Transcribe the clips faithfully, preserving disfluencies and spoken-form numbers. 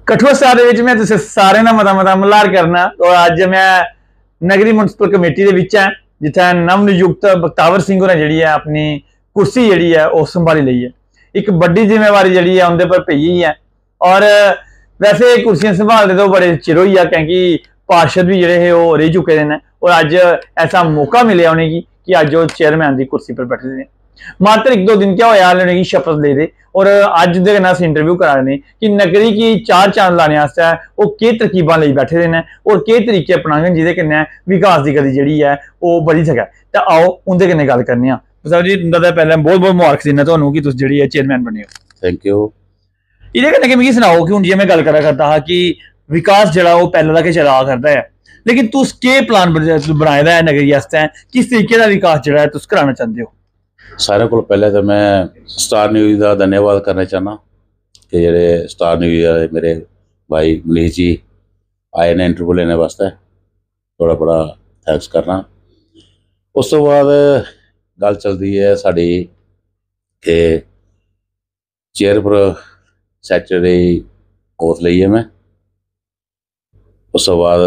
कठुआ शहर मैं तुसें सारे ना मता मता मल्हार करना। और अज मैं नगरी म्युनिसिपल कमेटी दे विच है जिथे नव नियुक्त बख्तावर सिंह होरें जिहड़ी है अपनी कुर्सी जिहड़ी है वह संभाली लई है। एक बड़ी जिम्मेवारी जिहड़ी है उनके पर पई है। और वैसे कुर्सियां संभालते तो बड़े चिर होई है क्योंकि पार्षद भी जिहड़े वो रह चुके हैं और अज ऐसा मौका मिले उन्हें कि अज वो चेयरमैन की कुर्सी पर बैठे हैं। मात्र एक दो दिन क्या होया उन्हें शपथ ले दे और अज दे अस इंटरव्यू करा रहे हैं कि नगरी की चार चांद लाने वास्ते वो के तरकीबां लई बैठे हैं और के तरीके अपनागन जिहदे कन्नै विकास की गति जिहड़ी है वो बढ़ी सकै। तो आओ उनके कन्नै गल करने आ। सर जी तुंदा पहले बहुत बहुत मुबारक दिन्ना तुहानूं कि तुस जिहड़ी है चेयरमैन बने हो। Thank you. इहदे कन्नै कि मिगी सनाओ कि हुण जि'यां मैं गल करा करदा हा कि विकास जिहड़ा वो पहले दा गै चला करदा है, लेकिन तुस के प्लान बनाए दा है नगरी आस्तै, किस तरीके दा विकास जिहड़ा है तुस कराना चाहते हो? सारे को पहले तो मैं स्टार न्यूज़ का धन्यवाद करना चाहना कि जेडे स्टार न्यूज़ मेरे भाई मनीष जी आए ने इंटरव्यू लेने वास्ते, बड़ा बड़ा थैंक्स करना। उस तो बाद गल चलती है साड़ी के चेयर पर सैटरडे ओथ ली है मैं। उस तो बाद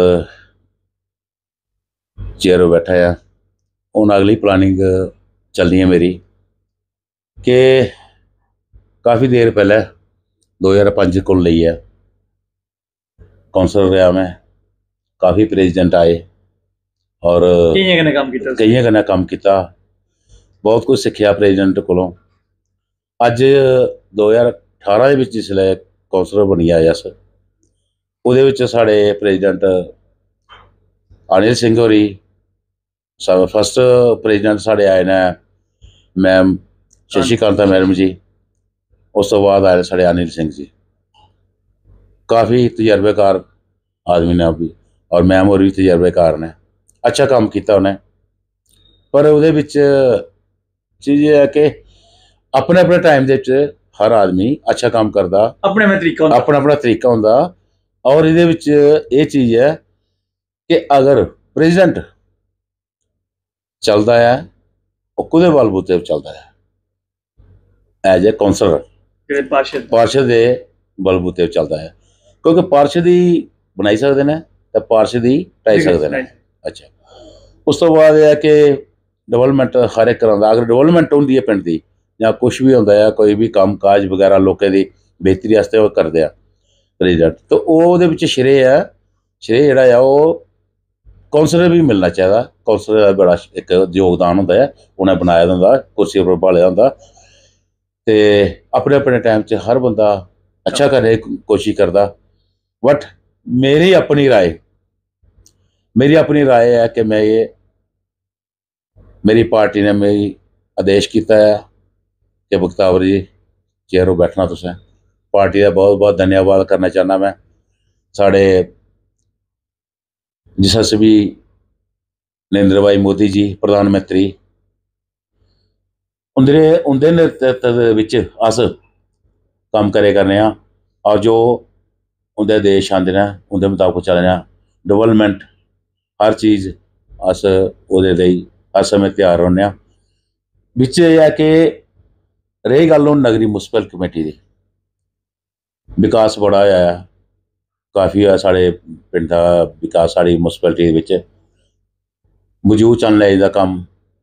चेयर पर बैठा है। हूँ अगली प्लानिंग चलनी है मेरी कि काफ़ी देर पहले दो हज़ार पाँच को ली है कौंसलर रहा मैं। काफ़ी प्रेजिडेंट आए और कई कन्नै काम कीता कई कन्नै काम किया, बहुत कुछ सीखा प्रेजिडेंट कोलों। अज दो हज़ार अठारह जिसलै कौंसलर बनी आए अस, उहदे विच साढ़े प्रेजिडेंट अनिल सिंह होरी फस्ट प्रेजिडेंट साढ़े आए ने मैम शशिकांता मैडम जी। उस तो बाद आए साढ़े अनिल सिंह जी, काफ़ी तजर्बेकार आदमी ने भी, और मैम होर भी तजर्बेकार ने। अच्छा काम किया उन्हें, पर उहदे विच चीज़ है कि अपने अपने टाइम दे हर आदमी अच्छा काम करता, अपने अपने तरीका अपना अपना तरीका होंदा। और इहदे विच ये चीज़ है कि अगर प्रेजिडेंट चलता है वो कुदे बलबूते चलता है, एज ए कौंसलर पार्षद पार्षद के बलबूते चलता है, क्योंकि पार्षद ही बनाई सकते हैं तो पार्षद ही ढाई सकते हैं। अच्छा, उस तो बाद यह है कि डेवलपमेंट हर एक करांदा। अगर डेवलपमेंट होंदी है पिंड की या कुछ भी होंदा है, कोई भी काम काज वगैरह लोगों की बेहतरी वास्ते वो करते हैं प्रेजिडेंट, तो उहदे विच श्रेय है श्रेय जिहड़ा है वो कौंसलर भी मिलना चाहिए। कौंसलर का बड़ा एक योगदान होंदा है, उन्हें बनाया होंदा, कुर्सी पर भालिया होंदा, ते अपने अपने टाइम च हर बंदा अच्छा करने की कोशिश करता। बट मेरी अपनी राय मेरी अपनी राय है कि मैं ये मेरी पार्टी ने मेरी आदेश किया है कि बख्तावर जी चेयर पर बैठना तुसें। पार्टी का बहुत बहुत धन्यवाद करना चाहना मैं। साढ़े जिस अस भी नरेंद्र भाई मोदी जी प्रधानमंत्री, उंदे उंदे नेतृत्व विच अस काम करे करने आ, और जो उंदे देश आंदे ने उंदे मुताबिक चलने। डेवलपमेंट हर चीज़ अस उहदे लेई हर समय तैयार रौह्ने आ। बिच एह् है कि रही गल हूँ नगरी म्युनिसिपल कमेटी की, विकास बड़ा होया है, काफ़ी होया साढ़े पिंड दा विकास। साड़ी म्युनिसिपैलिटी विच मौजूद चैनल का कम,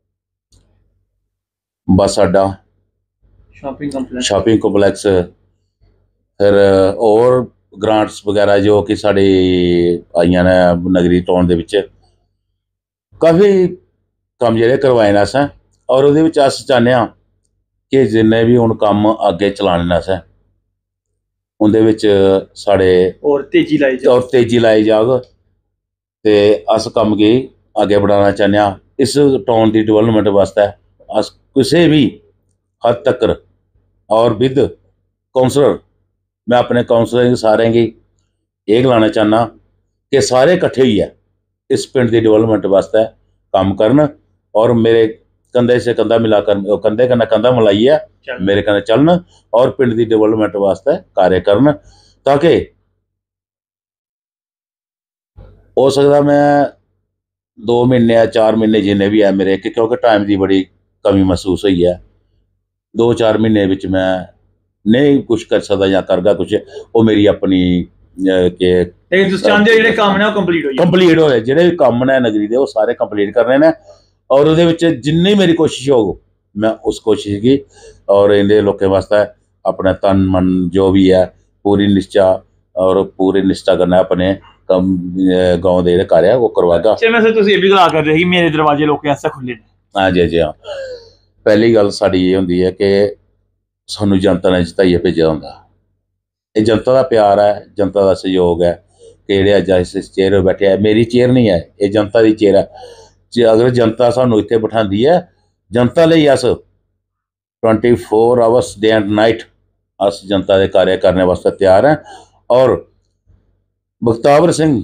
बस अड्डा, शॉपिंग कॉम्प्लेक्स शॉपिंग कॉम्प्लैक्स, फिर और ग्रांट्स वगैरह जो कि साड़ी आईयां ने नगरी टाउन दे विच, काफ़ी कम जेह्ड़े करवाए ने असें। और उहदे विच अस चाहने आं कि जिन्ने भी हुण कम्म अग्गे चलाने न असें उंदे विच साढ़े और तेजी लाई जाग और तेजी लाई जाग ते अस कम्म गी अग्गे बढ़ाना चाहने आं। इस टाउन की डेवलपमेंट वास्ते अस किसी भी हद तक और विद कौंसलर, मैं अपने कौंसलर सारे गी एह् गलाना चाहना कि सारे कट्ठे होइयै इस पिंड की डेवलपमेंट वास्ते कम्म करन और मेरे कंधे से कंधा मिलाकर कंधे कन्नै कंधा मिलाइयै मेरे कन्नै चलन और पिंड की डेवलपमेंट वास्ते कार्य करन, ताकि हो सकता मैं दो महीने चार महीने जिन्ने भी है मेरे, क्योंकि टाइम की बड़ी कमी महसूस हुई है, दो चार महीने विच मैं नहीं कुछ कर सकदा या करगा कुछ, वो मेरी अपनी कि लेकिन तुम चाहते हो ਜਿਹੜੇ ਕੰਮ ਨੇ ਉਹ ਕੰਪਲੀਟ ਹੋ ਜਾਣ ਕੰਪਲੀਟ ਹੋਏ ਜਿਹੜੇ ਵੀ ਕੰਮ ਨੇ ਨਗਰੀ ਦੇ ਉਹ ਸਾਰੇ ਕੰਪਲੀਟ ਕਰਨੇ ਨੇ ਔਰ ਉਹਦੇ ਵਿੱਚ ਜਿੰਨੀ ਮੇਰੀ ਕੋਸ਼ਿਸ਼ ਹੋਊ मैं उस कोशिश की और इन्हें लोगों वास्ते अपना तन मन जो भी है पूरी निष्ठा और पूरी निष्ठा करना अपने कम गाँव के कार्य वो करवागा। मैं सर तुम ये भी गला कर रहे कि मेरे दरवाजे लोगों वास्ते खुले ने। हाँ जी जी हाँ पहली गल साड़ी ये होंगी है कि सानू जनता ने जिताइए भेजा होंगे ये जनता का प्यार है जनता का सहयोग है कि जेह्ड़े अज इस चेयर पर बैठे है मेरी चेयर नहीं है ये जनता की चेयर है अगर जनता सानू इत्थे बिठांदी है जनता ਲਈ अस twenty four hours day and night अस जनता के कार्य करने वास्ते तैयार हैं और बख्तावर सिंह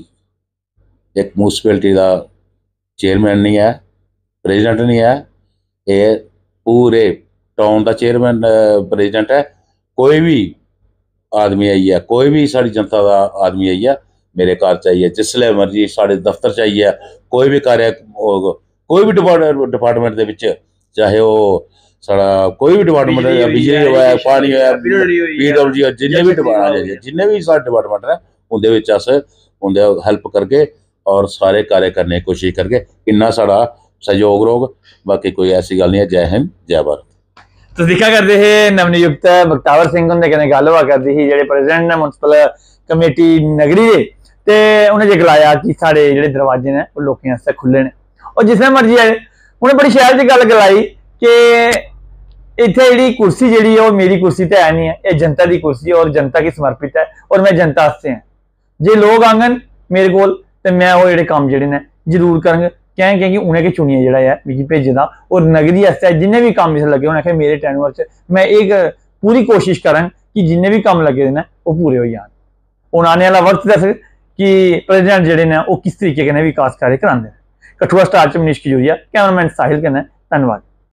एक म्यूनसिपैलिटी का चेयरमैन नहीं है प्रेजिडेंट नहीं है ये पूरे टाउन का चेयरमैन प्रेजिडेंट है कोई भी आदमी आई है कोई भी साड़ी जनता का आदमी आई है मेरे घर चाहिए जिसले मर्जी साढ़े दफ्तर चाहिए कोई भी कार्य कोई भी डिपार्ट डिपार्टमेंट के विच चाहे वो साड़ा कोई भी डिपार्टमेंट है बिजली होया पानी होया पीडब्ल्यू जिन्ने भी डिपार्टमेंट जिन्ने भी सारे डिपार्टमेंट है उनदे विच अस उनदे हेल्प करके और सारे कार्य करने की कोशिश करके इन्ना साड़ा सहयोग रोग बाकी कोई ऐसी गल नहीं है। जय हिंद जय भारत। तो दिखा करते हैं नवनियुक्त बख्तावर सिंह होंगे कने गल हुआ करती थी जेडे प्रेजिडेंट ने म्युनिसिपल कमेटी नगरी दे ते उन्हें जे गलाया कि साढ़े जेडे दरवाजे ने वो लोगों वास्ते खुले ने और जिसने मर्जी आए उन्हें बड़ी शहर की गल गलाई कि इत्थे जी कुर्सी जी है मेरी कुर्सी तो है नहीं है ये जनता की कुर्सी है और जनता की समर्पित है और मैं जनता वास्ते हैं जे लोग आंगन मेरे को तो मैं वो जो काम जोड़े ने जरूर करंग क्या क्योंकि उन्हें चुनिया जोड़ा है मिगी भेजे और नगरी आस्ते जिन्हें भी काम जिस लगे उन्हें आखिया मेरे टैनवर च मैं एक पूरी कोशिश करां कि जिन्हें भी काम लगे ने वो पूरे हो जाए हूँ आने वाला वक्त दस कि प्रेजिडेंट जोड़े ने वो किस तरीके विकास कार्य कराते हैं। कठुआ स्टार च मनीष खजूरिया कैमरामैन साहिल कन्नै धन्यवाद।